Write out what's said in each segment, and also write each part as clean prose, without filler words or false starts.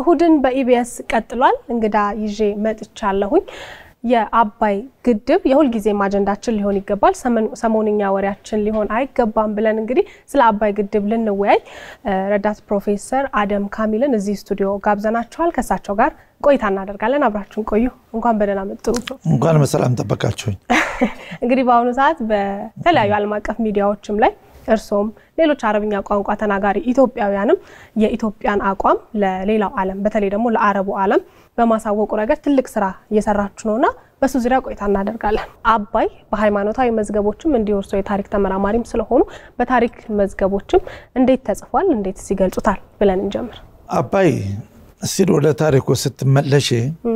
እሁድን በኢቢኤስ ቀጥሏል እንግዳ ይዤ መጥቻለሁኝ የአባይ ግድብ የሁል ጊዜ ማጀንዳችን ሊሆን ይገባል ሰሞንኛ ወሬያችን ሊሆን አይገባም ብለን እንግዲህ ስለ አባይ ግድብ ልንወያይ ረዳት ፕሮፌሰር አደም ካሚልን እዚህ ስቱዲዮ ጋብዘናችኋል ከሳቸው ጋር ቆይታ እናደርጋለን አብራችሁን ቆዩ እንኳን በደህና መጡ እንኳን በሰላም ተበቃችሁኝ እንግዲህ በአሁኑ ሰዓት በተለያዩ ዓለም አቀፍ ሚዲያዎችም ላይ እርሶም ሌሎች አረብኛ ቋንቋ ተናጋሪ ኢትዮጵያውያንም የኢትዮጵያን አቋም ለሌላው ዓለም በተለይ ደግሞ ለአረቡ ዓለም በማሳወቁ ረገድ ትልቅ ስራ እየሰራችሁ ነውና በሱ ዙሪያ ቆይታ እናደርጋለን አባይ በሃይማኖታዊ መዝገቦችም እንዲወርሶ የታሪክ ተመራማሪም ስለሆኑ በታሪክ መዝገቦችም እንዴት ተጽፏል እንዴት ሲገልጹታል ብለን እንጀምር አባይ ሲል ወደ ታሪኩ ስትመለሽ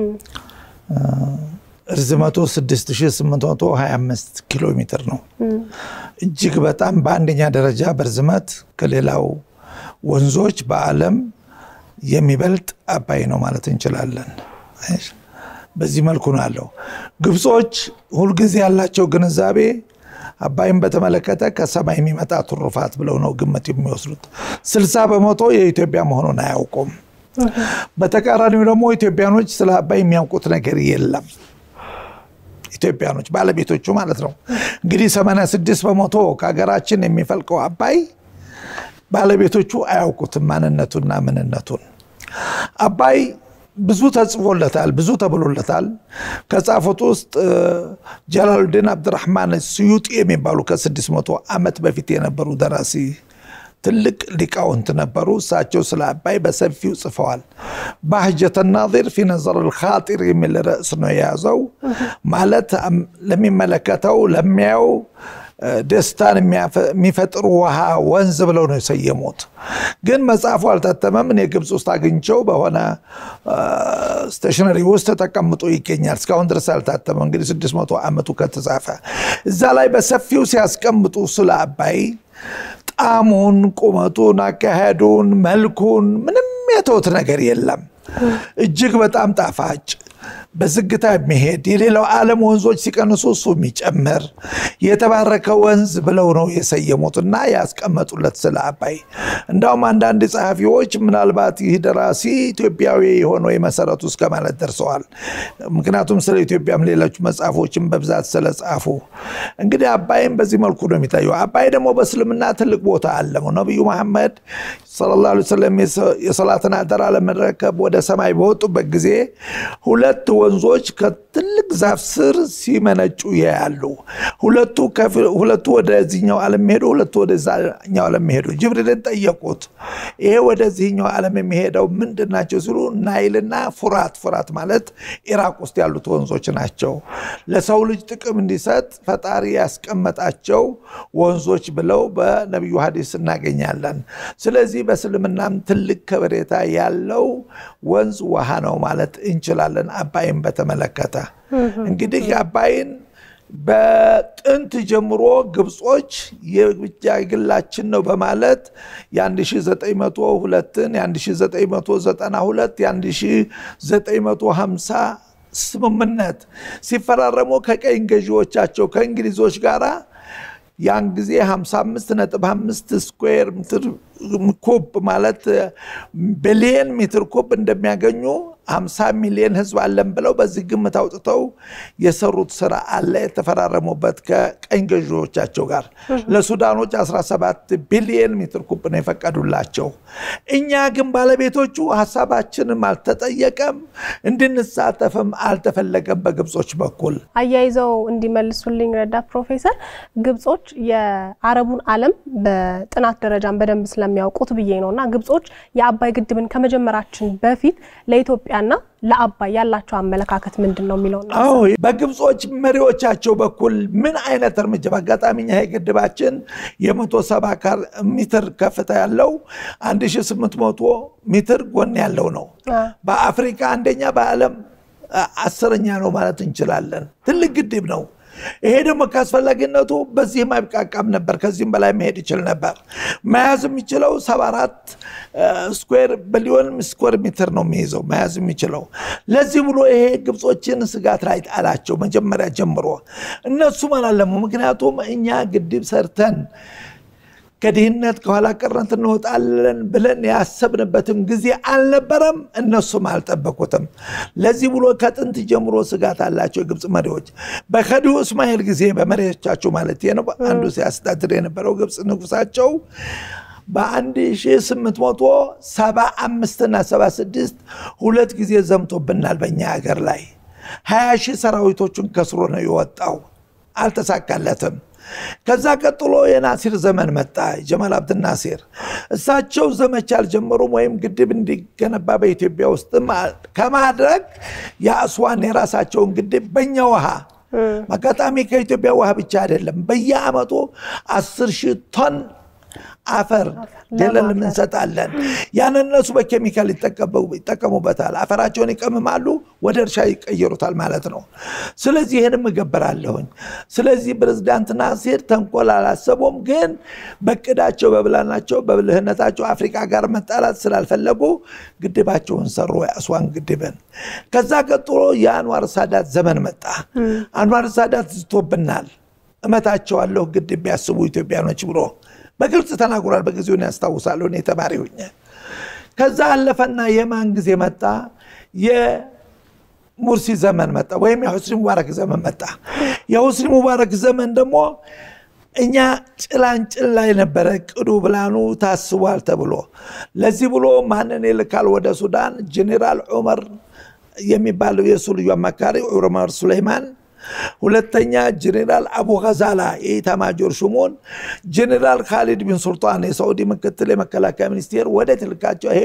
ርዝመቱ 6825 ኪሎ ሜትር ነው እጅግ በጣም በአንደኛ ደረጃ በርዝመት ከሌላው ወንዞች በአለም የሚበልጥ አባይ ነው ማለት እንችላለን በዚህ መልኩ ነው ያለው ግብጾች ሁሉ ጊዜ ያላቸው ግንዛቤ አባይን በተመለከተ ከሰማይ የሚመጣ ትሩፋት ብለው ነው ግምት የሚወስዱት 60% የኢትዮጵያ መሆኑን አያውቁም በተቃራኒው ደግሞ ኢትዮጵያኖች ስለ አባይ የሚያውቁት ነገር የለም ኢትዮጵያኖች ባለቤቶቹ ማለት ነው እንግዲህ 86% ከሀገራችን የሚፈልቀው አባይ ባለቤቶቹ አያውቁትም ማንነቱና ምንነቱን አባይ ብዙ ተጽፎለታል ብዙ ተብሎለታል ከጻፉት ውስጥ ጀላሉዲን አብዱራህማን ስዩጢ የሚባሉ ከ600 ዓመት በፊት የነበሩ ደራሲ ትልቅ ሊቃውንት ነበሩ እሳቸው ስለ አባይ በሰፊው ጽፈዋል ባህጀተ الناظر في نظر الخاطر የሚል ርዕስ ነው የያዘው ማለት ለሚመለከተው ለሚያው ደስታን የሚፈጥሩ ውሃ ወንዝ ብለው ነው የሰየሙት ግን መጽሐፉ አልታተመም እኔ ግብጽ ውስጥ አግኝቼው በሆነ ስቴሽነሪ ውስጥ ተቀምጦ ይገኛል እስካሁን ድረስ አልታተመም እንግዲህ 600 ዓመቱ ከተጻፈ እዛ ላይ በሰፊው ሲያስቀምጡ ስለ አባይ ጣሙን ቁመቱን አካሄዱን መልኩን ምንም የተውት ነገር የለም እጅግ በጣም ጣፋጭ በዝግታ የሚሄድ የሌላው ዓለም ወንዞች ሲቀንሱ እሱ የሚጨምር የተባረከ ወንዝ ብለው ነው የሰየሙትና ያስቀመጡለት ስለ አባይ እንዳውም አንዳንድ ጸሐፊዎች ምናልባት ይህ ደራሲ ኢትዮጵያዊ ሆኖ የመሰረቱ እስከ ማለት ደርሰዋል ምክንያቱም ስለ ኢትዮጵያም ሌሎች መጽሐፎችም በብዛት ስለጻፉ እንግዲህ አባይም በዚህ መልኩ ነው የሚታየው አባይ ደግሞ በእስልምና ትልቅ ቦታ አለው ነብዩ መሐመድ ሰለላሁ ዐለይሂ ወሰለም የሰላትን አደራ ለመረከብ ወደ ሰማይ በወጡበት ጊዜ ሁለት ወንዞች ከትልቅ ዛፍ ስር ሲመነጩ ያያሉ ሁለቱ ወደዚህኛው ዓለም ሄዱ ሁለቱ ወደዛኛው ዓለም ሄዱ ጅብሪልን ጠየቁት ይሄ ወደዚህኛው ዓለም የሚሄደው ምንድናቸው ሲሉ ናይልና ፍራት ማለት ኢራቅ ውስጥ ያሉት ወንዞች ናቸው ለሰው ልጅ ጥቅም እንዲሰጥ ፈጣሪ ያስቀመጣቸው ወንዞች ብለው በነብዩ ሐዲስ እናገኛለን ስለዚህ በእስልምናም ትልቅ ከበሬታ ያለው ወንዝ ውሃ ነው ማለት እንችላለን አባይን በተመለከተ እንግዲህ አባይን በጥንት ጀምሮ ግብጾች የግላችን ነው በማለት የ1902 የ1992 የ1950 ስምምነት ሲፈራረሙ ከቀኝ ገዢዎቻቸው ከእንግሊዞች ጋራ ያን ጊዜ 55.5 ስኩዌር ሜትር ኩብ ማለት ቢሊየን ሜትር ኩብ እንደሚያገኙ 50 ሚሊዮን ህዝብ አለን ብለው በዚህ ግምት አውጥተው የሰሩት ስራ አለ የተፈራረሙበት ከቀኝ ገዢዎቻቸው ጋር ለሱዳኖች 17 ቢሊየን ሜትር ኩብ ነው የፈቀዱላቸው እኛ ግን ባለቤቶቹ ሐሳባችንን አልተጠየቀም እንድንሳተፍም አልተፈለገም በግብጾች በኩል አያይዘው እንዲመልሱልኝ ረዳት ፕሮፌሰር ግብጾች የአረቡን ዓለም በጥናት ደረጃም በደንብ ስለሚያውቁት ብዬ ነውና ግብጾች የአባይ ግድብን ከመጀመራችን በፊት ለኢትዮጵያና ለአባይ ያላቸው አመለካከት ምንድነው የሚለው ነው አዎ በግብጾች መሪዎቻቸው በኩል ምን አይነት እርምጃ በአጋጣሚኛ የግድባችን የ170 ሜትር ከፍታ ያለው 1800 ሜትር ጎን ያለው ነው በአፍሪካ አንደኛ በአለም 10ኛ ነው ማለት እንችላለን ትልቅ ግድብ ነው ይሄ ደግሞ ካስፈላጊነቱ በዚህ ማብቃቃም ነበር ከዚህም በላይ መሄድ ይችላል ነበር መያዝ የሚችለው 74 ስኩዌር ቢሊዮን ስኩዌር ሜትር ነው የሚይዘው መያዝ የሚችለው ለዚህ ብሎ ይሄ ግብጾችን ስጋት ላይ ጣላቸው መጀመሪያ ጀምሮ እነሱ ማለለም ምክንያቱም እኛ ግድብ ሰርተን ከድህነት ከኋላ ቀርነት እንወጣለን ብለን ያሰብንበትም ጊዜ አልነበረም እነሱም አልጠበቁትም ለዚህ ብሎ ከጥንት ጀምሮ ስጋት አላቸው ግብጽ መሪዎች በከዲው እስማኤል ጊዜ በመሪዎቻቸው ማለት ነው አንዱ ሲያስተዳድር የነበረው ግብጽ ንጉሳቸው በ1875 እና 76 ሁለት ጊዜ ዘምቶብናል በእኛ ሀገር ላይ 20,000 ሰራዊቶቹን ከስሮ ነው የወጣው አልተሳካለትም ከዛ ቀጥሎ የናሲር ዘመን መጣ ጀማል አብድ ናሲር እሳቸው ዘመቻ አልጀመሩም ወይም ግድብ እንዲገነባ በኢትዮጵያ ውስጥ ከማድረግ ያስዋን የራሳቸውን ግድብ በእኛ ውሃ ማጋጣሚ ከኢትዮጵያ ውሃ ብቻ አይደለም በየአመቱ 10,000 ቶን አፈር ደለል እንሰጣለን ያን እነሱ በኬሚካል ይጠቀሙበታል አፈራቸውን ይቀመማሉ ወደ እርሻ ይቀየሩታል ማለት ነው ስለዚህ ይሄንም ገበራለሁኝ ስለዚህ ፕሬዝዳንት ናሲር ተንኮል አላሰቡም ግን በቅዳቸው በብላናቸው በብልህነታቸው አፍሪካ ጋር መጣላት ስላልፈለጉ ግድባቸውን ሰሩ ያስዋን ግድብን ከዛ ቀጥሎ የአንዋር ሳዳት ዘመን መጣ አንዋር ሳዳት ዝቶብናል እመታቸው አለው ግድብ ያስቡ ኢትዮጵያኖች ብሎ በግልጽ ተናግሯል በጊዜው ነው ያስታውሳለሁ እኔ ተማሪ ሆኜ ከዛ አለፈና የማን ጊዜ መጣ የሙርሲ ዘመን መጣ ወይም የሁስኒ ሙባረክ ዘመን መጣ የሁስኒ ሙባረክ ዘመን ደግሞ እኛ ጭላንጭል ላይ ነበር ቅዱ ብላኑ ታስቧል ተብሎ ለዚህ ብሎ ማንነ ይልካል ወደ ሱዳን ጄኔራል ዑመር የሚባለው የሱልዩ አማካሪ ዑመር ሱሌማን ሁለተኛ ጄኔራል አቡ ገዛላ የኢታማጆር ሹሙን ጄኔራል ካሊድ ቢን ሱልጣን የሳውዲ ምክትል የመከላከያ ሚኒስቴር ወደ ትልካቸው ይሄ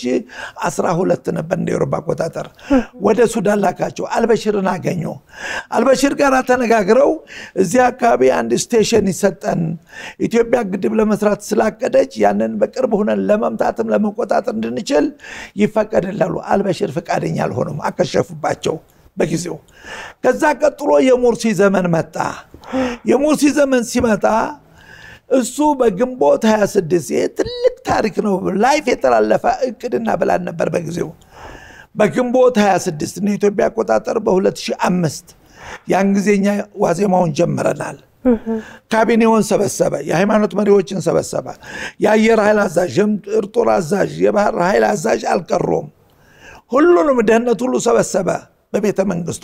በ2012 ነበር እንደ አውሮፓ አቆጣጠር ወደ ሱዳን ላካቸው አልበሽርን አገኙ አልበሽር ጋር ተነጋግረው እዚህ አካባቢ አንድ ስቴሽን ይሰጠን ኢትዮጵያ ግድብ ለመስራት ስላቀደች ያንን በቅርብ ሆነን ለመምታትም ለመቆጣጠር እንድንችል ይፈቀድላሉ አልበሽር ፈቃደኛ አልሆኑም አከሸፉባቸው በጊዜው ከዛ ቀጥሎ የሙርሲ ዘመን መጣ የሙርሲ ዘመን ሲመጣ እሱ በግንቦት 26 ትልቅ ታሪክ ነው ላይፍ የተላለፈ እቅድና ብላን ነበር በጊዜው በግንቦት 26 ነው ኢትዮጵያ አቆጣጠር በ2005 ያን ጊዜኛ ዋዜማውን ጀመረናል ካቢኔውን ሰበሰበ የሃይማኖት መሪዎችን ሰበሰበ የአየር ኃይል አዛዥ የጦር አዛዥ የባህር ኃይል አዛዥ አልቀሩም ሁሉንም ደህንነት ሁሉ ሰበሰበ በቤተ መንግስቱ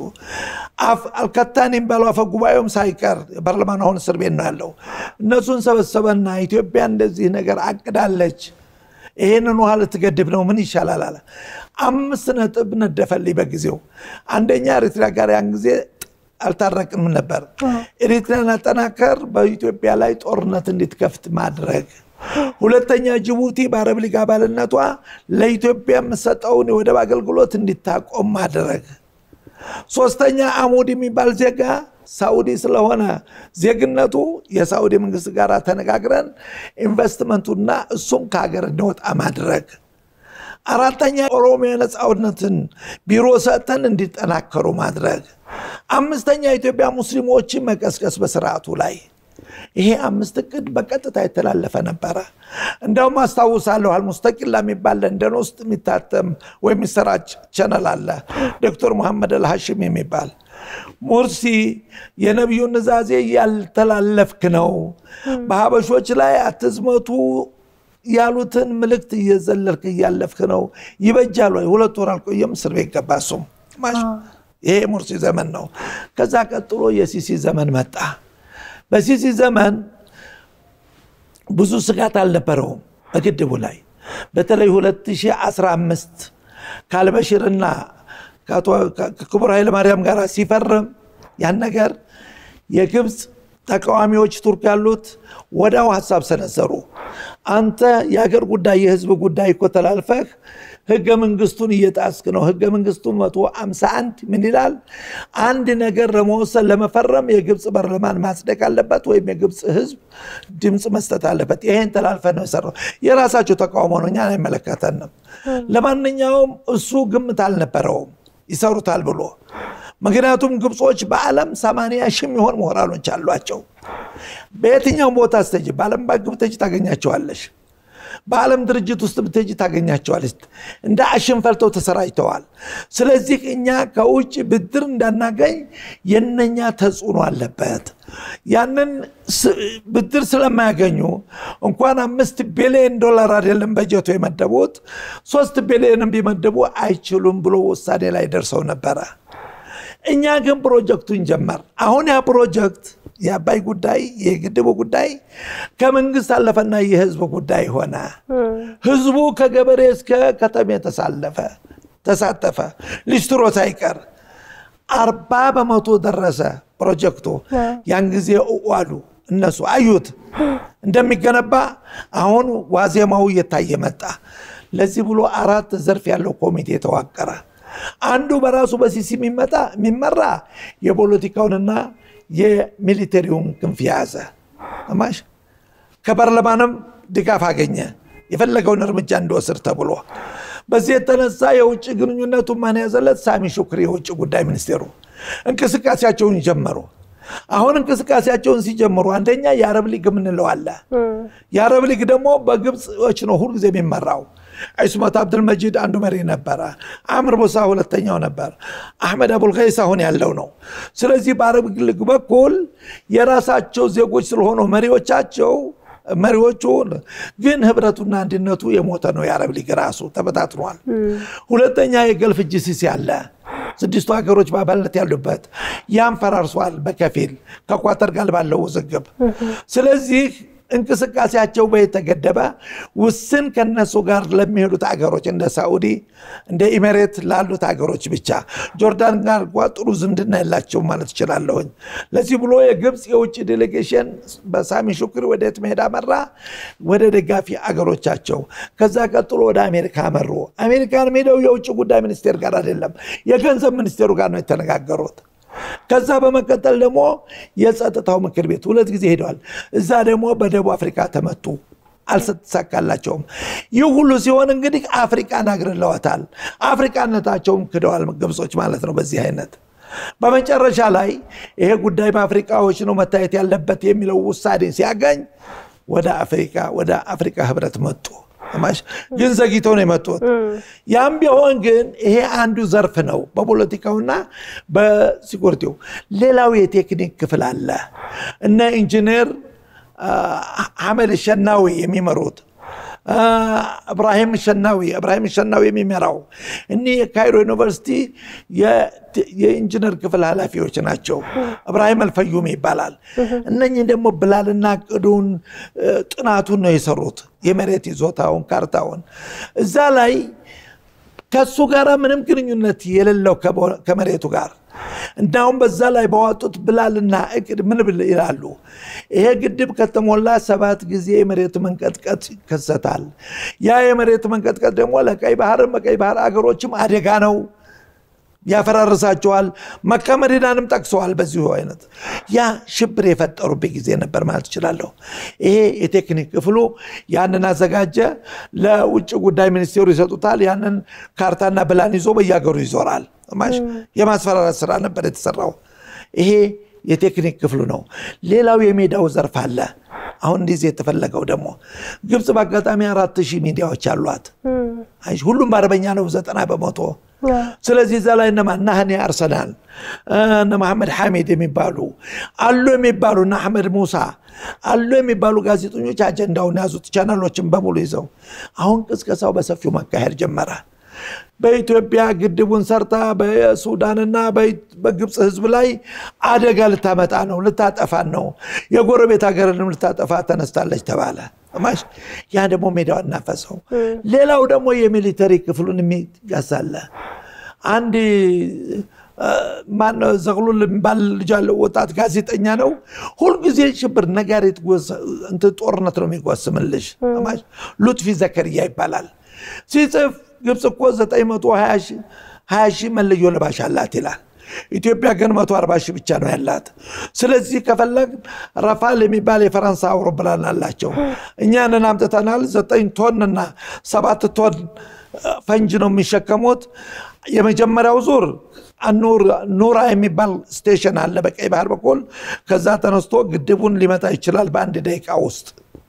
አልከታኒም ባለው አፈጉባኤውም ሳይቀር በርላማን አሁን እስር ቤት ነው ያለው እነሱን ሰበሰበና ኢትዮጵያ እንደዚህ ነገር አቅዳለች ይሄንን ውሃ ልትገድብ ነው ምን ይሻላል አለ 5 ነጥብ ነደፈልኝ በጊዜው አንደኛ ኤርትራ ጋር ያን ጊዜ አልታረቅንም ነበር ኤርትራን አጠናከር በኢትዮጵያ ላይ ጦርነት እንድትከፍት ማድረግ ሁለተኛ ጅቡቲ በአረብ ሊግ አባልነቷ ለኢትዮጵያ መስጠውን የወደብ አገልግሎት እንድታቆም ማድረግ ሶስተኛ አሙድ የሚባል ዜጋ ሳውዲ ስለሆነ ዜግነቱ የሳውዲ መንግስት ጋር ተነጋግረን ኢንቨስትመንቱና እሱም ከሀገር እንዲወጣ ማድረግ አራተኛ ኦሮሚያ ነጻነትን ቢሮ ሰተን እንዲጠናከሩ ማድረግ አምስተኛ ኢትዮጵያ ሙስሊሞችን መቀስቀስ በስርዓቱ ላይ ይሄ 5 እቅድ በቀጥታ የተላለፈ ነበር እንደውም አስተዋውሳለሁ አልሙስተቂላ የሚባል ለንደን ውስጥ የሚታተም ወይ ሚሰራጭ ቻናል አለ ዶክተር መሐመድ አልሐሺም የሚባል ሙርሲ የነብዩ ንዛዜ ያልተላለፍክ ነው በሐበሾች ላይ አትዝመቱ ያሉትን መልእክት እየዘለልክ ያለፍክ ነው ይበጃል ወይ 2 ወር አልቆየም እስር ቤት ገባሱም ማሽ ይሄ ሙርሲ ዘመን ነው ከዛ ቀጥሎ የሲሲ ዘመን መጣ በሲሲ ዘመን ብዙ ስጋት አልነበረውም በግድቡ ላይ በተለይ 2015 ካልበሽርና ከክቡር ኃይለ ማርያም ጋር ሲፈርም ያን ነገር የግብጽ ተቃዋሚዎች ቱርክ ያሉት ወዳው ሐሳብ ሰነዘሩ አንተ የሀገር ጉዳይ የህዝብ ጉዳይ ኮተላልፈህ ህገ መንግስቱን እየጣስክ ነው ህገ መንግስቱ 151 ምን ይላል አንድ ነገር ለመወሰን ለመፈረም የግብጽ ፓርላማን ማጽደቅ አለበት ወይ የግብጽ ህዝብ ድምጽ መስጠት አለበት ይሄን ተላልፈ ነው ሰራው የራሳቸው ተቃውሞ ነው እኛን አይመለከተንም ለማንኛውም እሱ ግምት አልነበረውም ይሰሩታል ብሎ ምክንያቱም ግብጾች በአለም 80,000 የሚሆን ምሁራኖች አሏቸው በየትኛው ቦታ አስተጅ በአለም ባግብተች ታገኛቸዋለሽ በዓለም ድርጅት ውስጥ ብትጂ ታገኛቸዋለች እንደ አሽን ፈልተው ተሰራጭተዋል ስለዚህ እኛ ከውጭ ብድር እንዳናገኝ የነኛ ተጽዕኖ አለበት ያንን ብድር ስለማያገኙ እንኳን $5 ቢሊዮን አይደለም በጀቱ የመደቡት 3 ቢሊዮን ቢመደቡ አይችሉም ብሎ ወሳኔ ላይ ደርሰው ነበር እኛ ግን ፕሮጀክቱን ጀመር አሁን ያ ፕሮጀክት ያባይ ጉዳይ የግድቡ ጉዳይ ከመንግስት አለፈና የህዝብ ጉዳይ ሆነ ህዝቡ ከገበሬ እስከ ከተማ ተሳተፈ ሊስትሮ ሳይቀር 40% ደረሰ ፕሮጀክቱ ያን ጊዜ ዋሉ እነሱ አዩት እንደሚገነባ አሁን ዋዜማው እየታየ መጣ ለዚህ ብሎ 4 ዘርፍ ያለው ኮሚቴ ተዋቀረ አንዱ በራሱ በሲሲ የሚመራ የፖለቲካውንና የሚሊተሪውን ክንፍ ያዘ አማሽ ከፓርላማንም ድጋፍ አገኘ የፈለገውን እርምጃ እንደወሰድ ተብሎ በዚህ የተነሳ የውጭ ግንኙነቱ ማን ያዘለት ሳሚ ሹክሪ የውጭ ጉዳይ ሚኒስቴሩ እንቅስቃሴያቸውን ጀመሩ አሁን እንቅስቃሴያቸውን ሲጀምሩ አንደኛ የአረብ ሊግ ምንለው አለ የአረብ ሊግ ደግሞ በግብጾች ነው ሁሉ ጊዜ የሚመራው አይስማት አብዱል መጂድ አንዱ መሪ ነበር አምር ቦሳ ሁለተኛው ነበር አህመድ አቡል ገይስ አሁን ያለው ነው ስለዚህ በአረብ ሊግ በኩል የራሳቸው ዜጎች ስለሆኑ መሪዎቹ ግን ህብረቱና አንድነቱ የሞተ ነው የአረብ ሊግ ራሱ ተበታትኗል ሁለተኛ የገልፍ ጂሲሲ አለ 6 ሀገሮች ባባለት ያሉበት ያን ፈራርሷል በከፊል ከኳተር ጋር ባለው ውዝግብ ስለዚህ እንቅስቃሴያቸው በየተገደበ ውስን ከነሱ ጋር ለሚሄዱት ሀገሮች እንደ ሳኡዲ እንደ ኢሚሬት ላሉት ሀገሮች ብቻ ጆርዳን ጋር ቋጥሩ ዝምድና ያላቸው ማለት ይችላልው ለዚህ ብሎ የግብጽ የውጭ ዴሌጌሽን በሳሚ ሹክሪ ወደ ተመዳ መራ ወደ ደጋፊ ሀገሮቻቸው ከዛ ቀጥሎ ወደ አሜሪካ መሩ አሜሪካን ሄደው የውጭ ጉዳይ ሚኒስቴር ጋር አይደለም የገንዘብ ሚኒስቴሩ ጋር ነው የተነጋገሩት ከዛ በመከተል ደግሞ የጸጥታው ምክር ቤት ሁለት ጊዜ ሄደዋል እዛ ደግሞ በደቡብ አፍሪካ ተመቱ አልተሳካላቸውም ይሁሉ ሲሆን እንግዲህ አፍሪካን አግርለዋታል አፍሪካነታቸውም ክደዋል ግብጾች ማለት ነው በዚህ አይነት በመጨረሻ ላይ ይሄ ጉዳይ በአፍሪካዎች ነው መታየት ያለበት የሚለው ውሳኔ ሲያገኝ ወደ አፍሪካ ህብረት መጡ ማሽ ግን ዘግይተው ነው የመጡት ያም ቢሆን ግን ይሄ አንዱ ዘርፍ ነው በፖለቲካውና በሲኩሪቲው ሌላው የቴክኒክ ክፍል አለ እና ኢንጂነር አህመድ ሸናዊ የሚመሩት ኢብራሂም ሸናዊ የሚመራው እኒ ካይሮ ዩኒቨርሲቲ የኢንጂነር ክፍል ኃላፊዎች ናቸው ኢብራሂም አልፈዩም ይባላል እነኚህ ደግሞ ብላልና ቅዱን ጥናቱን ነው የሰሩት የመሬት ይዞታውን ካርታውን እዛ ላይ ከሱ ጋር ምንም ግንኙነት የሌለው ከመሬቱ ጋር እንዳውም በዛ ላይ ባወጡት ብላልና እቅድ ምን ይላሉ ይሄ ግድብ ከተሞላ 7 ጊዜ የመሬት መንቀጥቀጥ ይከሰታል ያ የመሬት መንቀጥቀጥ ደግሞ ለቀይ ባህር አገሮችም አደጋ ነው ያፈራርሳቸዋል መከመዲናንም ጠቅሰዋል በዚሁ አይነት ያ ሽብር የፈጠሩበት ጊዜ ነበር ማለት ይችላልው ይሄ የቴክኒክ ክፍሉ ያንን አዘጋጀ ለውጭ ጉዳይ ሚኒስቴሩ ይሰጡታል ያንን ካርታና ብላን ይዞ በያገሩ ይዞራል ማሽ የማስፈራራት ስራ ነበር የተሰራው ይሄ የቴክኒክ ክፍሉ ነው ሌላው የሜዳው ዘርፍ አለ አሁን እንደዚህ የተፈለገው ደግሞ ግብጽ በአጋጣሚ 4000 ሚዲያዎች አሏት አይሽ ሁሉም በአረበኛ ነው 90% ስለዚህ እዛ ላይ ነማናህኒ አርሰናል እነ መሐመድ ሐሚድ የሚባሉ እና አህመድ ሙሳ የሚባሉ ጋዜጠኞች አጀንዳውን ያዙት ቻናሎችን በሙሉ ይዘው አሁን ቅስቀሳው በሰፊው መካሄድ ጀመረ በኢትዮጵያ ግድቡን ሰርታ በሱዳንና በግብጽ ህዝብ ላይ አደጋ ልታመጣ ነው ልታጠፋን ነው የጎረቤት ሀገርንም ልታጠፋ ተነስታለች ተባለ ማሽ ያ ደግሞ ሜዳው አናፈሰው ሌላው ደግሞ የሚሊተሪ ክፍሉን የሚያሳለ አንድ ማን ዘግሉል ባልጃለ ወጣት ጋዜጠኛ ነው ሁሉ ጊዜ ሽብር ነጋሪት እንት ጦርነት ነው የሚጓስምልሽ ማሽ ሉጥፊ ዘከሪያ ይባላል ሲጽፍ ግብጽ እኮ 920 መለዮ ለባሽ አላት ይላል ኢትዮጵያ ግን 140 ብቻ ነው ያላት ስለዚህ ከፈለግ ራፋል የሚባል የፈረንሳይ አውሮፕላን አላቸው እኛንን አምጥተናል 9 ቶንና 7 ቶን ፈንጅ ነው የሚሸከሙት የመጀመሪያው ዙር ኑራ የሚባል ስቴሽን አለ በቀይ ባህር በኩል ከዛ ተነስቶ ግድቡን ሊመታ ይችላል በአንድ ደቂቃ ውስጥ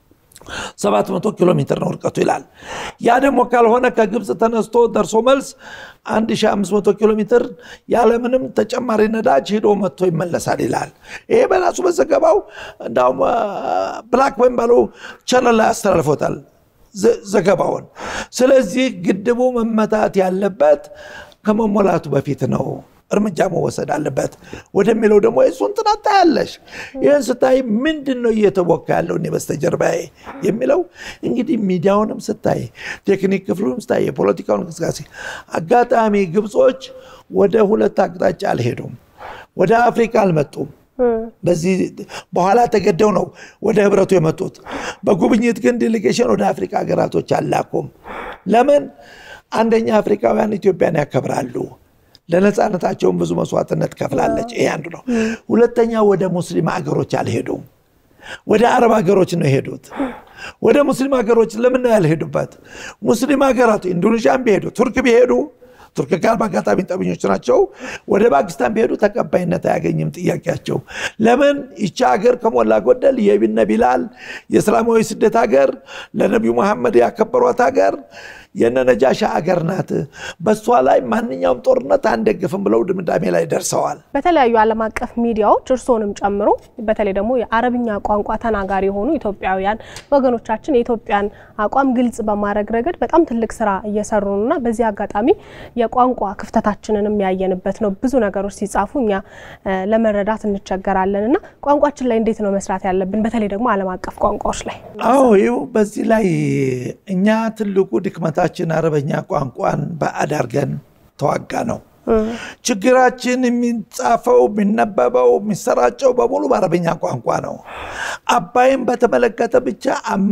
700 ኪሎ ሜትር ነው ርቀቱ ይላል ያ ደግሞ ካልሆነ ከግብጽ ተነስቶ ደርሶ መልስ 1500 ኪሎ ሜትር ያለ ምንም ተጨማሪ ነዳጅ ሄዶ መጥቶ ይመለሳል ይላል ይሄ በራሱ በዘገባው እንዳው ብላክ ወይምባሎ ቻናል ላይ አስተላልፎታል ዘገባውን ስለዚህ ግድቡ መመታት ያለበት ከመሞላቱ በፊት ነው እርምጃ መወሰድ አለበት ወደሚለው ደግሞ እሱን ተናታያለሽ ይሄን ስታይ ምንድነው እየተወካ ያለው ነው በስተጀርባዬ የሚለው እንግዲህ ሚዲያውንም ስታይ ቴክኒክ ክፍሉንም ስታይ የፖለቲካውን እንቅስቃሴ አጋጣሚ ግብጾች ወደ ሁለት አቅጣጫ አልሄዱም ወደ አፍሪካ አልመጡም በዚህ በኋላ ተገደው ነው ወደ ህብረቱ የመጡት በጉብኝት ግን ዴሌጌሽን ወደ አፍሪካ ሀገራቶች አላኩም ለምን አንደኛ አፍሪካውያን ኢትዮጵያን ያከብራሉ ለነጻነታቸው ብዙ መስዋዕትነት ከፍላለች ይሄ አንዱ ነው ሁለተኛ ወደ ሙስሊም ሀገሮች አልሄዱም ወደ አረብ ሀገሮች ነው ሄዱት ወደ ሙስሊም ሀገሮች ለምን ያልሄዱበት ሙስሊም ሀገራት ኢንዶኔዥያን ቢሄዱ ቱርክ ቢሄዱ ቱርክ ጋር ባጋጣሚ ጠብኞች ናቸው ወደ ፓኪስታን ቢሄዱ ተቀባይነት አያገኝም ጥያቄያቸው ለምን ይቻ ሀገር ከሞላ ጎደል የኢብነ ቢላል የእስላማዊ ስደት ሀገር ለነብዩ መሐመድ ያከበሯት ሀገር የነነጃሻ ሀገር ናት በሷ ላይ ማንኛውም ጦርነት አንደግፍም ብለው ድምዳሜ ላይ ደርሰዋል በተለያዩ ዓለም አቀፍ ሚዲያዎች እርሶንም ጨምሮ በተለይ ደግሞ የአረብኛ ቋንቋ ተናጋሪ ሆኑ ኢትዮጵያውያን ወገኖቻችን የኢትዮጵያን አቋም ግልጽ በማድረግ ረገድ በጣም ትልቅ ስራ እየሰሩና በዚህ አጋጣሚ የቋንቋ ክፍተታችንንም ያየንበት ነው ብዙ ነገሮች ሲጻፉኛ ለመረዳት እንቸገራለንና ቋንቋችን ላይ እንዴት ነው መስራት ያለብን በተለይ ደግሞ ዓለም አቀፍ ቋንቋዎች ላይ ይው በዚህ ላይ እኛ ትልቁ ድክመታችን አረበኛ ቋንቋን በአዳርገን ተዋጋ ነው ችግራችን የሚጻፈው የሚነበበው የሚሰራጨው በሙሉ በአረበኛ ቋንቋ ነው አባይን በተመለከተ ብቻ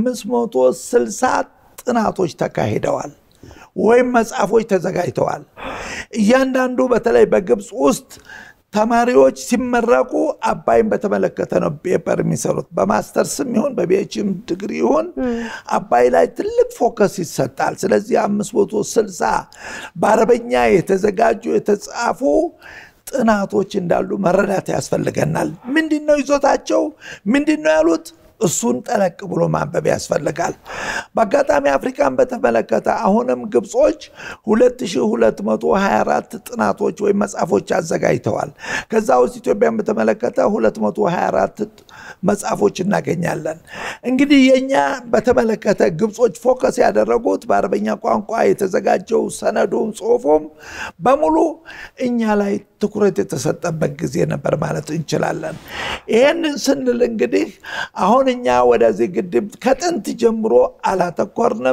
560 ጥናቶች ተካሂደዋል ወይም መጽሐፎች ተዘጋጅተዋል እያንዳንዱ በተለይ በግብጽ ውስጥ ተማሪዎች ሲመረቁ አባይን በተመለከተ ነው ፔፐር የሚሰሩት በማስተርስም ይሁን በፒኤችዲ ዲግሪ ይሁን አባይ ላይ ትልቅ ፎከስ ይሰጣል ስለዚህ 560 በአረበኛ የተዘጋጁ የተጻፉ ጥናቶች እንዳሉ መረዳት ያስፈልገናል ምንድነው ይዞታቸው ምንድነው ያሉት እሱን ጠለቅ ብሎ ማንበብ ያስፈልጋል በአጋጣሚ አፍሪካን በተመለከተ አሁንም ግብጾች 2224 ጥናቶች ወይ መጽሐፎች አዘጋጅተዋል ከዛ ውስጥ ኢትዮጵያን በተመለከተ 224 መጽሐፎች እናገኛለን እንግዲህ የኛ በተመለከተ ግብጾች ፎከስ ያደረጉት በአረበኛ ቋንቋ የተዘጋጀው ሰነዱም ጽሁፉም በሙሉ እኛ ላይ ትኩረት የተሰጠበት ጊዜ ነበር ማለት እንችላለን ይሄንን ስንል እንግዲህ አሁን እኛ ወደዚህ ግድብ ከጥንት ጀምሮ አላተኮርንም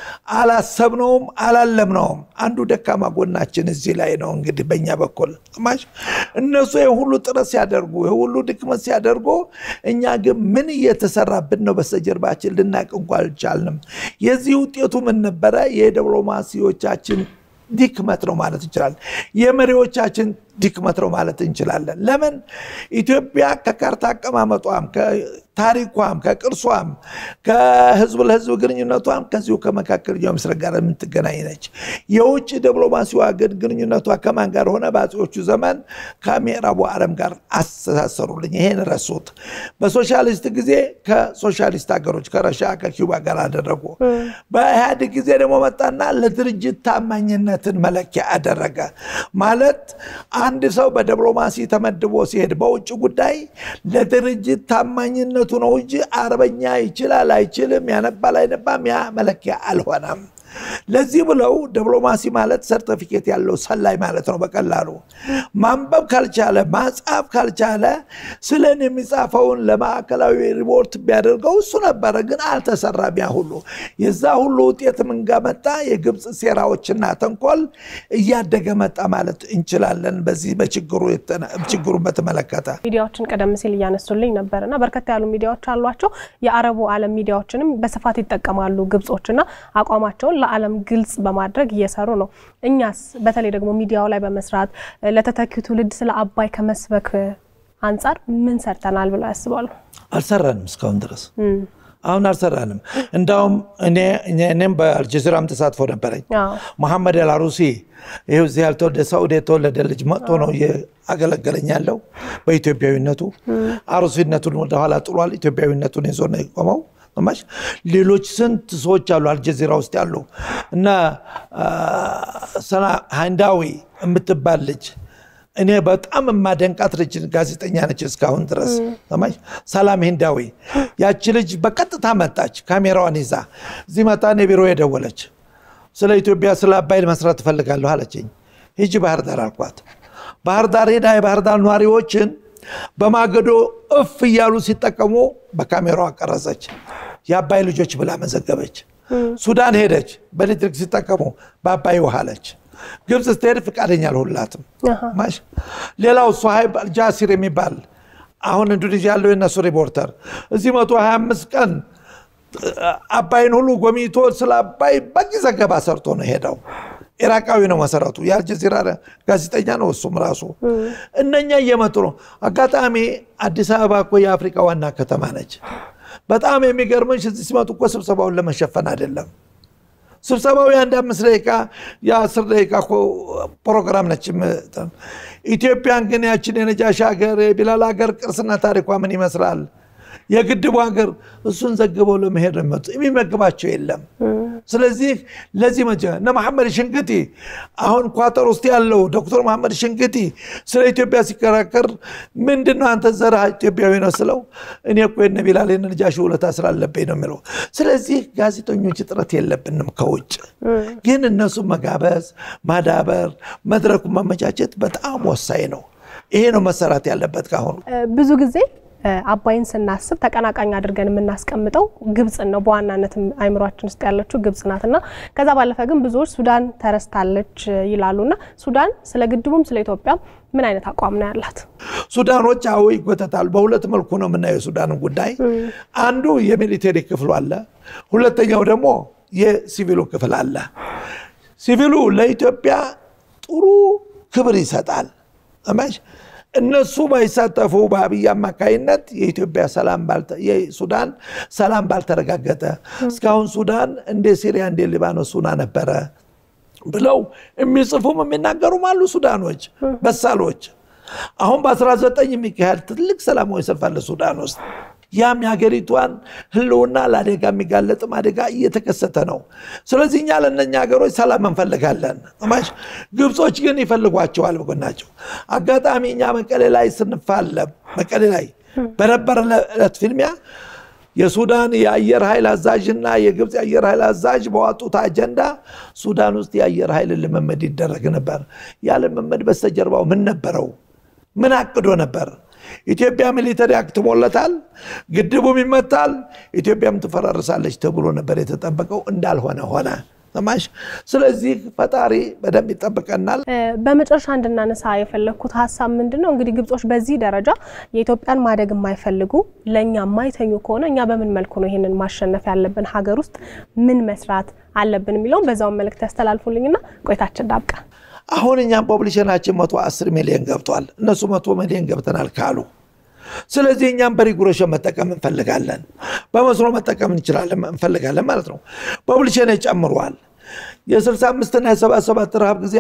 አላሰብነውም አላለምነውም አንዱ ደካማ ጎናችን እዚህ ላይ ነው እንግዲህ በእኛ በኩል ማሽ እነሱ የሁሉ ጥረት ሲያደርጉ የሁሉ ድክመት ሲያደርጉ እኛ ግን ምን እየተሰራብን ነው በስተጀርባችን ልናቅ እንኳን አልቻልንም የዚህ ውጤቱ ምን ነበር የዲፕሎማሲዎቻችን ድክመት ነው ማለት እንችላለን የመሪዎቻችን ድክመት ነው ማለት እንችላለን ለምን ኢትዮጵያ ከካርታ አቀማመጧም ከታሪኳም ከቅርሷም ከህዝብ ለህዝብ ግንኙነቷም ከዚሁ ከመካከለኛው ምስራቅ ጋር የምትገናኝ ነች የውጭ ዲፕሎማሲዋ ግንኙነቷ ከማን ጋር ሆነ ባጽዮቹ ዘመን ከሚዕራቡ ዓለም ጋር አስተሳሰሩልኝ ይሄን ረሱት በሶሻሊስት ጊዜ ከሶሻሊስት ሀገሮች ከራሻ ከኩባ ጋር አደረጉ በኢህአዴግ ጊዜ ደግሞ መጣና ለድርጅት ታማኝነትን መለኪያ አደረገ ማለት አንድ ሰው በዲፕሎማሲ ተመድቦ ሲሄድ በውጭ ጉዳይ ለድርጅት ታማኝነቱ ነው እንጂ አረበኛ ይችላል አይችልም ያነባል አይነባም ያ መለኪያ አልሆነም ለዚህ ብለው ዲፕሎማሲ ማለት ሰርቲፊኬት ያለው ሰላይ ማለት ነው በቀላሉ ማንበብ ካልቻለ ማጻፍ ካልቻለ ስለኔ የሚጻፈውን ለማዕከላዊ ሪፖርት ቢያደርገው እሱ ነበር ግን አልተሰራም ያ ሁሉ የዛ ሁሉ ውጤት ምን ጋር መጣ የግብጽ ሴራዎችና ተንኮል እያደገ መጣ ማለት እንችላለን በዚህ በችግሩን በተመለከተ ሚዲያዎችን ቀደም ሲል ያነሱልኝ ነበርና በርከት ያሉ ሚዲያዎች አሏቸው የአረቡ ዓለም ሚዲያዎችንም በስፋት ይጠቀማሉ ግብጾችና አቋማቸው ለዓለም ግልጽ በማድረግ እየሰሩ ነው እኛስ በተለይ ደግሞ ሚዲያው ላይ በመስራት ለተተኪው ትውልድ ስለ አባይ ከመስበክ አንፃር ምን ሰርተናል ብለው ያስባሉ አልሰራንም እስካሁን ድረስ አሁን አልሰራንም እንዳውም እኔም በአልጀዚራም ተሳትፎ ነበረኝ መሐመድ አልአሩሲ ይሄው እዚህ ያልተወለደ ሳውዲ የተወለደ ልጅ መጥቶ ነው ያገለገለኛለው በኢትዮጵያዊነቱ አሩሲነቱን ወደ ኋላ ጥሏል ኢትዮጵያዊነቱን ይዞ ነው የቆመው ማሽ ሌሎች ስንት ሰዎች አሉ አልጀዚራ ውስጥ ያሉ እና ሰና ሃንዳዊ የምትባል ልጅ እኔ በጣም ማደንቃት ልጅ ጋዜጠኛ ነች እስካሁን ድረስ ማሽ ሰላም ሃንዳዊ ያቺ ልጅ በቀጥታ መጣች ካሜራዋን ይዛ እዚህ መጣ ነቢሮ የደወለች ስለ ኢትዮጵያ ስለ አባይ መስራት ፈልጋለሁ አለችኝ ሂጂ ባህር ዳር አልኳት ባህር ዳር ሄዳ የባህር ዳር ኗሪዎችን በማገዶ እፍ ይያሉ ሲጠቀሙ በካሜራዋ ቀረጸች የአባይ ልጆች ብላ መዘገበች ሱዳን ሄደች በኤሌክትሪክ ሲጠቀሙ በአባይ ውሃ አለች ግብጽ ስትሄድ ፍቃደኛ አልሆነላትም ማሽ ሌላው ሱሃይብ አልጃሲር የሚባል አሁን ኢንዶኔዥያ ያለው የነሱ ሪፖርተር እዚህ 125 ቀን አባይን ሁሉ ጎሚቶ ስለ አባይ በቂ ዘገባ ሰርቶ ነው ሄደው ኢራቃዊ ነው መሰረቱ የአልጀዚራ ጋዜጠኛ ነው እሱም ራሱ እነኛ እየመጡ ነው አጋጣሚ አዲስ አበባ እኮ የአፍሪካ ዋና ከተማ ነች በጣም የሚገርምሽ እዚህ ሲመጡ እኮ ስብሰባውን ለመሸፈን አይደለም ስብሰባው የአንድ 5 ደቂቃ የ10 ደቂቃ ፕሮግራም ነች ኢትዮጵያን ግን ያችን የነጃሽ ሀገር የቢላል ሀገር ቅርስና ታሪኳ ምን ይመስላል የግድቡ ሀገር እሱን ዘግበው ለመሄድ ነው የሚመግባቸው የለም ስለዚህ ለዚህ እና መሐመድ ሽንግቲ አሁን ኳተር ውስጥ ያለው ዶክተር መሐመድ ሽንግቲ ስለ ኢትዮጵያ ሲከራከር ምንድነው አንተ ዘራ ኢትዮጵያዊ ነው ስለው እኔ እኮ የነቢላል የነጃሽ ውለታ ስላለብኝ ነው የሚለው ስለዚህ ጋዜጠኞች ጥረት የለብንም ከውጭ ግን እነሱ መጋበዝ ማዳበር መድረኩ ማመቻቸት በጣም ወሳኝ ነው ይሄ ነው መሰራት ያለበት ካሁን ብዙ ጊዜ አባይን ስናስብ ተቀናቃኝ አድርገን የምናስቀምጠው ግብጽ ነው በዋናነት አይምሮአችን ውስጥ ያለችው ግብጽ ናትና ከዛ ባለፈ ግን ብዙዎች ሱዳን ተረስታለች ይላሉና ሱዳን ስለ ግድቡም ስለ ኢትዮጵያ ምን አይነት አቋም ነው ያላት ሱዳኖች አው ይጎተታል በሁለት መልኩ ነው የምናየው ሱዳንን ጉዳይ አንዱ የሚሊተሪ ክፍሉ አለ ሁለተኛው ደግሞ የሲቪሉ ክፍል አለ ሲቪሉ ለኢትዮጵያ ጥሩ ክብር ይሰጣል አማሽ እነሱ ባይሳተፉ በአብይ አማካይነት የኢትዮጵያ ሰላም የሱዳን ሰላም ባልተረጋገጠ እስካሁን ሱዳን እንደ ሲሪያ እንደ ሊባኖስ ሆና ነበር ብለው የሚጽፉም የሚናገሩም አሉ ሱዳኖች በሳሎች አሁን በ19 የሚካሄድ ትልቅ ሰላማዊ ሰልፍ አለ ሱዳን ውስጥ ያም ያገሪቷን ህልውና ለአደጋ የሚጋለጥም አደጋ እየተከሰተ ነው ስለዚህ እኛ ለነኛ ሀገሮች ሰላም እንፈልጋለን ማሽ ግብጾች ግን ይፈልጓቸዋል በጎናቸው አጋጣሚ እኛ መቀሌ ላይ ስንፋለም መቀሌ ላይ በነበረ ለትፊልሚያ የሱዳን የአየር ኃይል አዛዥና የግብጽ የአየር ኃይል አዛዥ በዋጡት አጀንዳ ሱዳን ውስጥ የአየር ኃይል ልምምድ ይደረግ ነበር ያ ልምምድ በስተጀርባው ምን ነበረው ምን አቅዶ ነበር ኢትዮጵያ ሚሊተሪ አክት ሞለታል ግድቡም ይመታል ኢትዮጵያም ትፈራርሳለች ተብሎ ነበር የተጠበቀው እንዳልሆነ ሆነ ተማሽ ስለዚህ ፈጣሪ በደም ይጠብቀናል በመጨረሻ እንድናነሳ የፈለኩት ሐሳብ ምንድነው እንግዲህ ግብጾች በዚህ ደረጃ የኢትዮጵያን ማደግ የማይፈልጉ ለኛ የማይተኙ ከሆነ እኛ በምን መልኩ ነው ይሄንን ማሸነፍ ያለብን ሀገር ውስጥ ምን መስራት አለብን የሚለው በዛው መልእክት ያስተላልፉልኝና ቆይታችን ዳብቃ አሁን እኛም ፖፑሌሽናችን 110 ሚሊዮን ገብቷል እነሱ 100 ሚሊዮን ገብተናል ካሉ ስለዚህ እኛም በሪጉሬሽን መጠቀም እንፈልጋለን በመስኖ መጠቀም እንፈልጋለን ማለት ነው ፖፑሌሽን ይጨምሯል የ65 እና 77 ረሃብ ጊዜ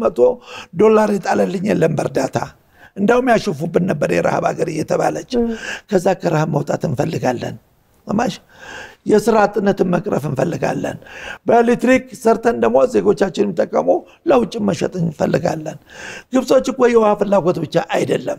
$100 ይጣለልኝ የለም በርዳታ እንዳውም ያሽፉብን ነበር የረሃብ ሀገር እየተባለች ከዛ ከረሃብ መውጣት እንፈልጋለን ማሽ የስራጥነትን መቅረፍ እንፈልጋለን በኤሌክትሪክ ሰርተን ደሞ ዜጎቻችን የሚጠቀሙ ለውጭ መሸጥ እንፈልጋለን ግብጾች እኮ የውሃ ፍላጎት ብቻ አይደለም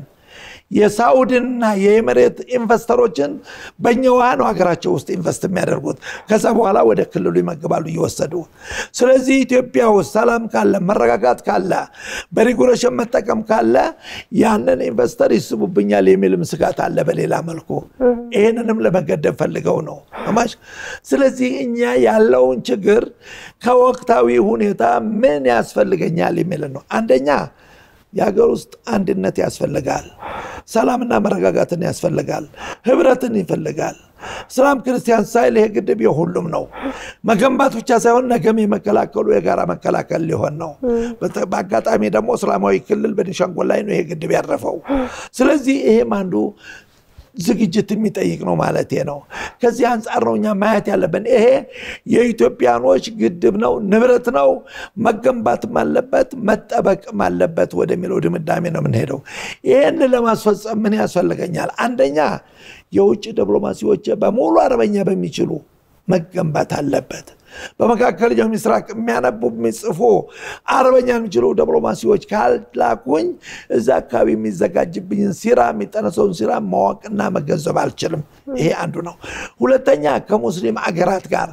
የሳውዲና የኤሚሬት ኢንቨስተሮችን በእኛው ነው ሀገራቸው ውስጥ ኢንቨስት የሚያደርጉት ከዛ በኋላ ወደ ክልሉ ይመግባሉ ይወሰዱ ስለዚህ ኢትዮጵያ ውስጥ ሰላም ካለ መረጋጋት ካለ በሪጉሬሽን መጠቀም ካለ ያንን ኢንቨስተር ይስቡብኛል የሚል ምስጋት አለ በሌላ መልኩ ይሄንንም ለመገደብ ፈልገው ነው ማሽ ስለዚህ እኛ ያለውን ችግር ከወቅታዊ ሁኔታ ምን ያስፈልገኛል የሚል ነው አንደኛ የሀገር ውስጥ አንድነት ያስፈልጋል ሰላምና መረጋጋትን ያስፈልጋል ህብረትን ይፈልጋል ሰላም ክርስቲያን ሳይል ይሄ ግድብ የሁሉም ነው መገንባት ብቻ ሳይሆን ነገም የመከላከሉ የጋራ መከላከል ሊሆን ነው በአጋጣሚ ደግሞ እስላማዊ ክልል በኒሻንጉል ላይ ነው ይሄ ግድብ ያረፈው ስለዚህ ይሄም አንዱ ዝግጅት የሚጠይቅ ነው ማለት ነው ከዚህ አንፃር ነው እኛ ማየት ያለብን ይሄ የኢትዮጵያኖች ግድብ ነው ንብረት ነው መገንባትም አለበት መጠበቅም አለበት ወደሚለው ድምዳሜ ነው የምንሄደው ይሄን ለማስፈጸም ምን ያስፈልገኛል አንደኛ የውጭ ዲፕሎማሲዎች በሙሉ አረበኛ በሚችሉ መገንባት አለበት በመካከለኛው ምስራቅ የሚያነቡ የሚጽፉ አረበኛ የሚችሉ ዲፕሎማሲዎች ካልላኩኝ እዛ አካባቢ የሚዘጋጅብኝ ሲራ የሚጠነሰውን ሲራ ማወቅና መገንዘብ አልችልም ይሄ አንዱ ነው ሁለተኛ ከሙስሊም አገራት ጋር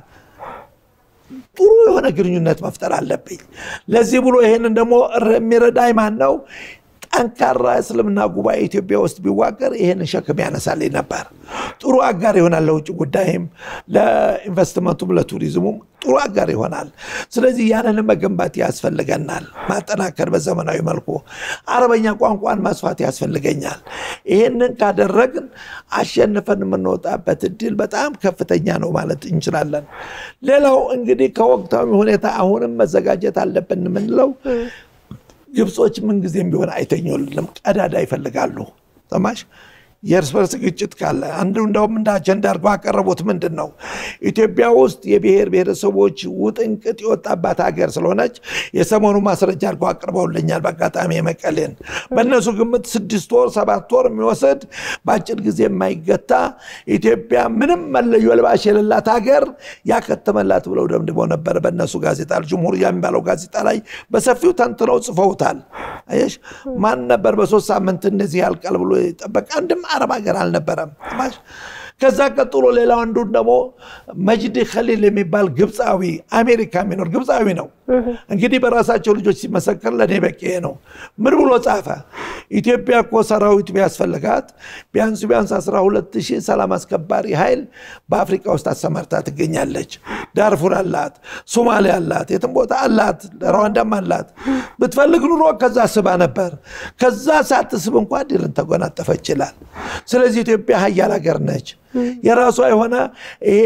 ጥሩ የሆነ ግንኙነት መፍጠር አለብኝ ለዚህ ብሎ ይሄንን ደግሞ የሚረዳይ ማን ነው ጠንካራ እስልምና ጉባኤ ኢትዮጵያ ውስጥ ቢዋቀር ይሄን ሸክም ያነሳልኝ ነበር ጥሩ አጋር ይሆናል ለውጭ ጉዳይም ለኢንቨስትመንቱም ለቱሪዝሙም ጥሩ አጋር ይሆናል ስለዚህ ያንን መገንባት ያስፈልገናል ማጠናከር በዘመናዊ መልኩ አረበኛ ቋንቋን ማስፋት ያስፈልገኛል ይሄንን ካደረግን አሸንፈን የምንወጣበት እድል በጣም ከፍተኛ ነው ማለት እንችላለን ሌላው እንግዲህ ከወቅታዊ ሁኔታ አሁንም መዘጋጀት አለብን ምንለው ግብጾች ምን ጊዜም ቢሆን አይተኙልንም ቀዳዳ ይፈልጋሉ ተማሽ የርስ ግጭት ካለ አንዱ እንደውም እንደ አጀንዳ አድርጎ አቀረቡት ምንድነው ኢትዮጵያ ውስጥ የብሔር ብሔረሰቦች ውጥንቅጥ የወጣባት ሀገር ስለሆነች የሰሞኑ ማስረጃ አድርጎ አቀርበውልኛል በአጋጣሚ የመቀሌን በእነሱ ግምት 6 ወር 7 ወር የሚወስድ ባጭር ጊዜ የማይገታ ኢትዮጵያ ምንም መለዮ ለባሽ የሌላት ሀገር ያከተመላት ብለው ደምድመው ነበር በእነሱ ጋዜጣ ጅምሁሪያ የሚባለው ጋዜጣ ላይ በሰፊው ተንትነው ጽፈውታል አይሽ ማን ነበር በ3 ሳምንት እንደዚህ ያልቃል ብሎ ይጠበቅ አንድም አረብ ሀገር አልነበረም ማሽ ከዛ ቀጥሎ ሌላው አንዱ ደግሞ መጅድ ኸሊል የሚባል ግብጻዊ አሜሪካ የሚኖር ግብጻዊ ነው እንግዲህ በራሳቸው ልጆች ሲመሰከር ለኔ በቂ ነው ምን ብሎ ጻፈ ኢትዮጵያ እኮ ሰራዊት ቢያስፈልጋት ቢያንስ 12000 ሰላም አስከባሪ ኃይል በአፍሪካ ውስጥ አሰማርታ ትገኛለች ዳርፉር አላት ሶማሊያ አላት የትም ቦታ አላት ሩዋንዳም አላት ብትፈልግ ኑሮ ከዛ ስባ ነበር ከዛ ሳትስብ እንኳን ድልን ተጎናጠፈች ይላል ስለዚህ ኢትዮጵያ ሀያል ሀገር ነች የራሷ የሆነ ይሄ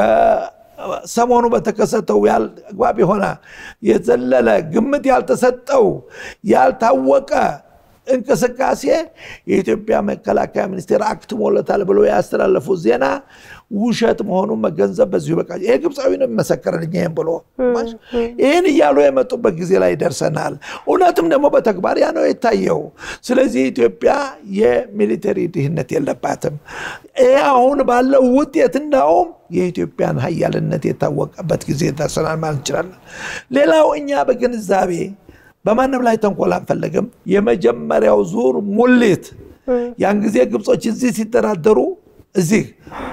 በሰሞኑ በተከሰተው ያልግባብ ሆነ የዘለለ ግምት ያልተሰጠው ያልታወቀ እንቅስቃሴ የኢትዮጵያ መከላከያ ሚኒስቴር አክትሞለታል ብሎ ያስተላለፉ ዜና ውሸት መሆኑን መገንዘብ በዚሁ በቃ ይሄ ግብጻዊ ነው መሰከረልኝ ይሄን ብሎ ይሄን ይያሉ የመጡበት ጊዜ ላይ ደርሰናል እውነትም ደግሞ በተግባር ያ ነው የታየው ስለዚህ ኢትዮጵያ የሚሊተሪ ድህነት የለባትም አሁን ባለው ውጤት እንደውም የኢትዮጵያን ኃያልነት የታወቀበት ጊዜ ደርሰናል ማለት ይችላል ሌላው እኛ በግንዛቤ በማንም ላይ ተንኮል አንፈልግም የመጀመሪያው ዙር ሙሌት ያን ጊዜ ግብጾች እዚህ ሲተራደሩ እዚህ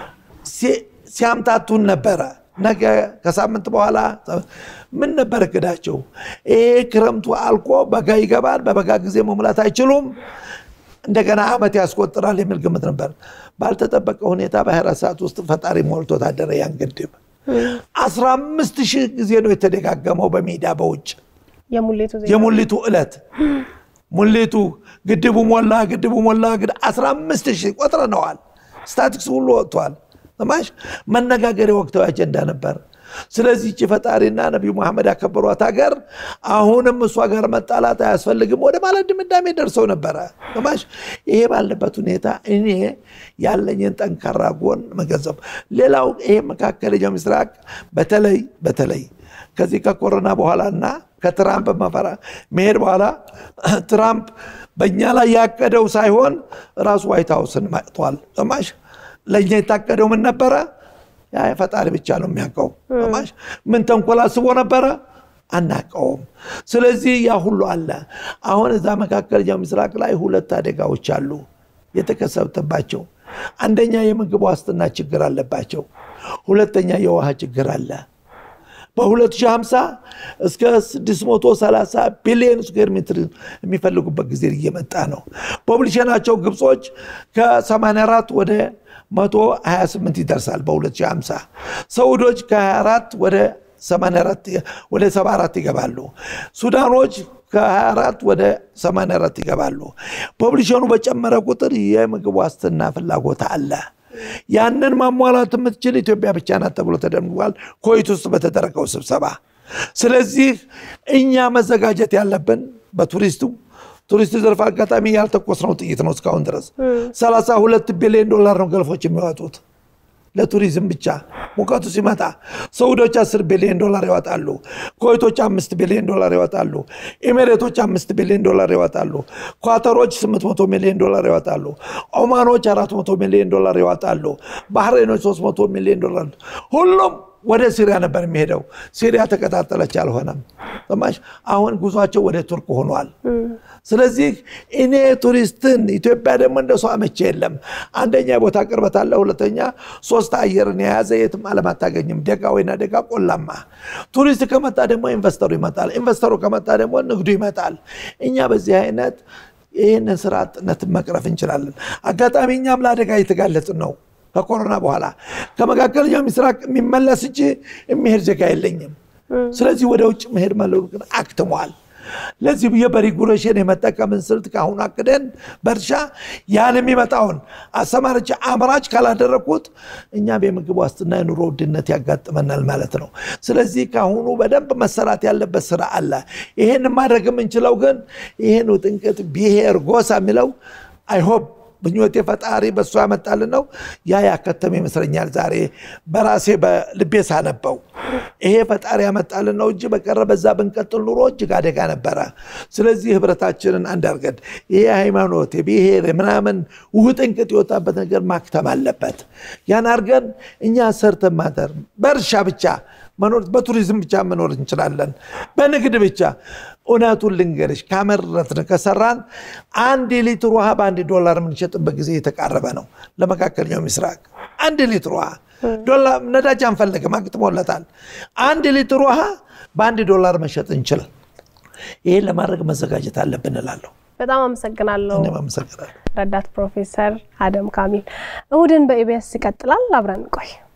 ሲያምታቱን ነበር ነገ ከሳምንት በኋላ ምን ነበር እቅዳቸው ክረምቱ አልቆ በጋ ይገባል በበጋ ጊዜ መሙላት አይችሉም እንደገና አመት ያስቆጥራል የሚል ግምት ነበር ባልተጠበቀ ሁኔታ በ24 ሰዓት ውስጥ ፈጣሪ ሞልቶ ታደረ ያን ግድብ 15000 ጊዜ ነው የተደጋገመው በሚዲያ በውጭ የሙሊቱ እለት ሙሊቱ ግድቡ ሞላ 15000 ቆጥረናል ስታቲክስ ሁሉ ወጥቷል ተማሽ መነጋገሪያ ወቅታዊ አጀንዳ ነበር ስለዚህ እቺ ፈጣሪና ነብዩ መሐመድ ያከበሯት ሀገር አሁንም እሷ ጋር መጣላት አያስፈልግም ወደ ማለት ድምዳሜ ደርሰው ነበር ተማሽ ይሄ ባለበት ሁኔታ እኔ ያለኝን ጠንካራ ጎን መገንዘብ ሌላው ይሄ መካከለኛው ምስራቅ በተለይ ከዚህ ከኮሮና በኋላና ከትራምፕ መፈራ መሄድ በኋላ ትራምፕ በእኛ ላይ ያቀደው ሳይሆን ራሱ ዋይት ሃውስን ማጥቷል ተማሽ ለኛ የታቀደው ምን ነበር ያ ፈጣሪ ብቻ ነው የሚያውቀው ተማሽ ምን ተንኮል አስቦ ነበር አናቀውም ስለዚህ ያ ሁሉ አለ አሁን እዛ መካከለኛው ምስራቅ ላይ ሁለት አደጋዎች አሉ የተከሰተባቸው አንደኛ የምግብ ዋስትና ችግር አለባቸው ሁለተኛ የውሃ ችግር አለ በ2050 እስከ 630 ቢሊዮን ስኩዌር ሜትር የሚፈልጉበት ጊዜ እየመጣ ነው ፖፑሌሽናቸው ግብጾች ከ84 ወደ 128 ይደርሳል በ2050 ሳውዲዎች ከ24 ወደ 84 ወደ 74 ይገባሉ ሱዳኖች ከ24 ወደ 84 ይገባሉ ፖፑሌሽኑ በጨመረ ቁጥር የምግብ ዋስትና ፍላጎት አለ ያንን ማሟላት የምትችል ኢትዮጵያ ብቻ ናት ተብሎ ተደምጧል ኮይት ውስጥ በተደረገው ስብሰባ ስለዚህ እኛ መዘጋጀት ያለብን በቱሪስቱ ቱሪስት ዘርፍ አጋጣሚ ያልተቆስነው ጥይት ነው እስካሁን ድረስ 32 ቢሊዮን ዶላር ነው ገልፎች የሚያወጡት ለቱሪዝም ብቻ ሙቀቱ ሲመጣ ሳውዲዎች 10 ቢሊዮን ዶላር ያወጣሉ ኩዌቶች 5 ቢሊዮን ዶላር ያወጣሉ ኤሚሬቶች 5 ቢሊዮን ዶላር ያወጣሉ ኳታሮች 800 ሚሊዮን ዶላር ያወጣሉ ኦማኖች 400 ሚሊዮን ዶላር ያወጣሉ ባህሬኖች 300 ሚሊዮን ዶላር ሁሉም ወደ ሲሪያ ነበር የሚሄደው ሲሪያ ተከታተለች አልሆነም ተማሽ አሁን ጉዟቸው ወደ ቱርክ ሆኗል ስለዚህ እኔ ቱሪስትን ኢትዮጵያ ደግሞ እንደሱ አመቼ የለም አንደኛ ቦታ ቅርበት አለ ሁለተኛ ሶስት አየርን የያዘ የትም ዓለም አታገኝም ደጋ ወይና ደጋ ቆላማ ቱሪስት ከመጣ ደግሞ ኢንቨስተሩ ይመጣል ኢንቨስተሩ ከመጣ ደግሞ ንግዱ ይመጣል እኛ በዚህ አይነት ይሄንን ስርዓትነት መቅረፍ እንችላለን አጋጣሚኛም ለአደጋ እየተጋለጥን ነው ከኮሮና በኋላ ከመካከለኛው ምስራቅ የሚመለስ እንጂ የሚሄድ ዜጋ የለኝም ስለዚህ ወደ ውጭ መሄድ ማለት ግን አክተሟል ለዚህ የበሪጉሬሽን የመጠቀምን ስልት ካሁን አቅደን በርሻ ያን የሚመጣውን አሰማርጭ አምራች ካላደረኩት እኛ በምግብ ዋስትና የኑሮ ውድነት ያጋጥመናል ማለት ነው ስለዚህ ካሁኑ በደንብ መሰራት ያለበት ስራ አለ ይሄን ማድረግ የምንችለው ግን ይሄን ጥንቅት ብሔር ጎሳ የሚለው አይ ሆፕ በእኛት የፈጣሪ በሷ ያመጣልን ነው ያ ያከተመ ይመስለኛል ዛሬ በራሴ በልቤ ሳነበው ይሄ ፈጣሪ ያመጣልን ነው እንጂ በቀረበዛ ብንቀጥል ኑሮ እጅግ አደጋ ነበር ስለዚህ ህብረታችንን አንዳርገድ ይሄ ሃይማኖት ብሔር ምናምን ውጥንቅጥ ይወጣበት ነገር ማክተም አለበት ያን አርገን እኛ ሰርተን ማደር በርሻ ብቻ መኖር በቱሪዝም ብቻ መኖር እንችላለን በንግድ ብቻ ኦናቱን ልንገርሽ ካመረትን ከሰራን 1 ሊትር ውሃ በ$1 ምንሸጥበት ጊዜ እየተቃረበ ነው ለመካከለኛው ምስራቅ 1 ሊትር ውሃ ዶላር ነዳጅ አንፈልግም አግጥሞለታል 1 ሊትር ውሃ በ$1 መሸጥ እንችላለን ይሄ ለማድረግ መዘጋጀት አለብን እላለሁ በጣም አመሰግናለሁ እኔም አመሰግናለሁ ረዳት ፕሮፌሰር አደም ካሚል እሁድን በኢቢኤስ ይቀጥላል አብረን ቆይ